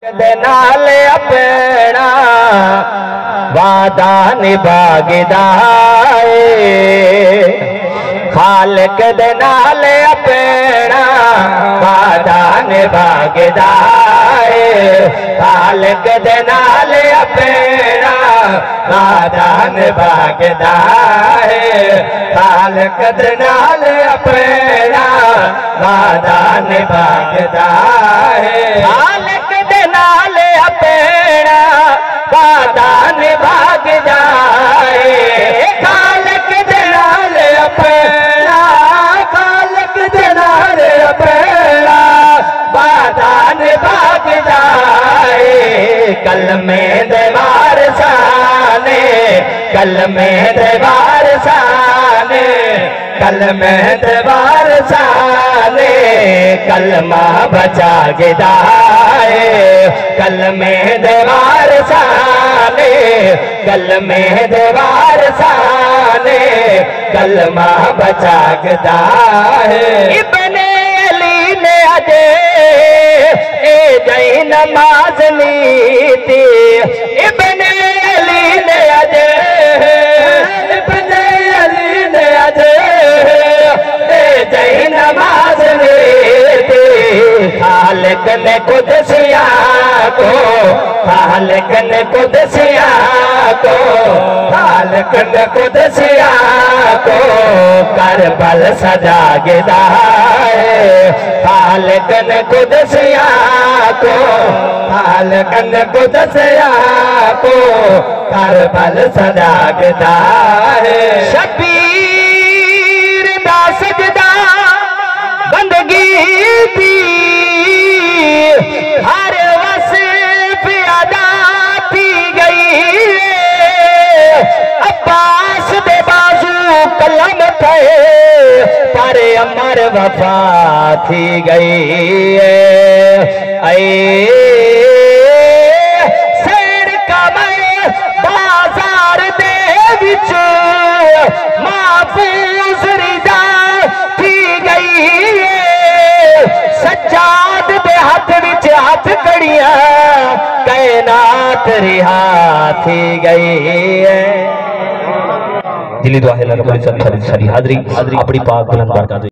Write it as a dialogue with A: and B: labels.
A: दे नाल अपना वादा निभागदा है, खालिक दे नाल अपना वादा निभागदा है, खालिक दे नाल अपना वादा निभागदा है, खालिक दे नाल अपना वादा निभागदा है, खालिक दे नाल अपना वादा निभागदा है, खालिक दे नाल अपना, खालिक दे नाल अपना वादा निभागदा है, कलमे दे वारसाने, कलमे दे वारसाने, कलमे दे वारसाने कलमा बचा गदा है, कलमे दे वारसाने, कलमे दे वारसाने कलमा बचा गदा है। इब्ने अली ने अजे ए जई नमाज लीती, इब्ने अली ने अजे, इब्ने अली ने अजे ए जई नमाज लीती, खालिक ने कुदसिया को, खालिक ने कुदसिया को, खालिक ने कुदसिया को करबल सजा गदा है, खालिक ने कुदसिया को, खालिक ने कुदसिया को करबल सजा गदा है। शबीर दा सजदा बंदगी दी हर वसीफ अदा की गई, अब्बास दे बाजू कलम थे पर अमर वफा थी गई है। सैर कमर बाजार दे विच महफूज रिदा थी गई है, सज्जाद दे हाथ विच हाथ कड़िया कायनात रिहा थी गई है। दिली दुआ है अल्लाह रब्बुल इज्जत सारी हाज़री अपनी पाक बुलंद बरकत